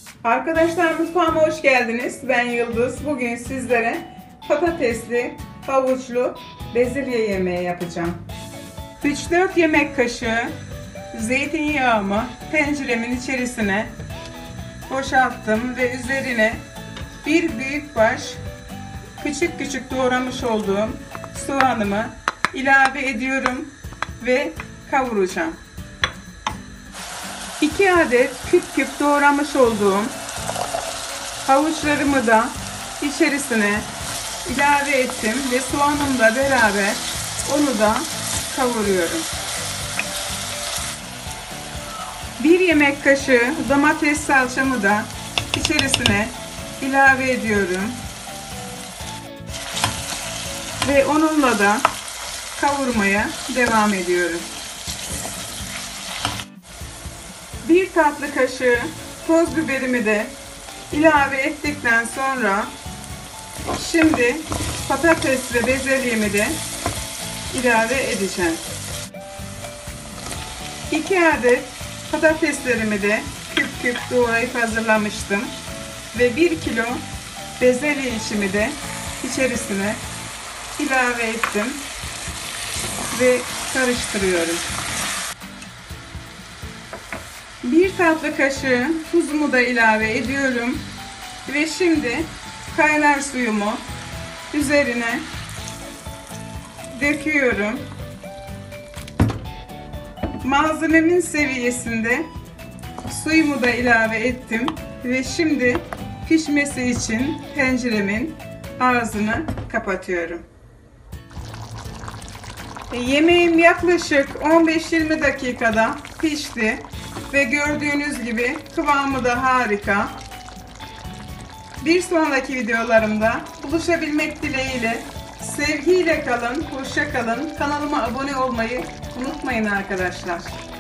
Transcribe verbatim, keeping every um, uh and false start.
Arkadaşlar mutfağıma hoş geldiniz. Ben Yıldız. Bugün sizlere patatesli, havuçlu bezelye yemeği yapacağım. üç dört yemek kaşığı zeytinyağımı tenceremin içerisine boşalttım ve üzerine bir büyükbaş küçük küçük doğramış olduğum soğanımı ilave ediyorum ve kavuracağım. iki adet küp küp doğramış olduğum havuçlarımı da içerisine ilave ettim ve soğanımla beraber onu da kavuruyorum. bir yemek kaşığı domates salçamı da içerisine ilave ediyorum ve onunla da kavurmaya devam ediyorum. bir tatlı kaşığı toz biberimi de ilave ettikten sonra şimdi patates ve bezelyemi de ilave edeceğim. iki adet patateslerimi de küp küp doğrayıp hazırlamıştım ve bir kilo bezelye içimi de içerisine ilave ettim ve karıştırıyorum. bir tatlı kaşığı tuzumu da ilave ediyorum ve şimdi kaynar suyumu üzerine döküyorum. Malzememin seviyesinde suyumu da ilave ettim ve şimdi pişmesi için tenceremin ağzını kapatıyorum. Yemeğim yaklaşık on beş yirmi dakikada pişti ve gördüğünüz gibi kıvamı da harika. Bir sonraki videolarımda buluşabilmek dileğiyle sevgiyle kalın, hoşça kalın. Kanalıma abone olmayı unutmayın arkadaşlar.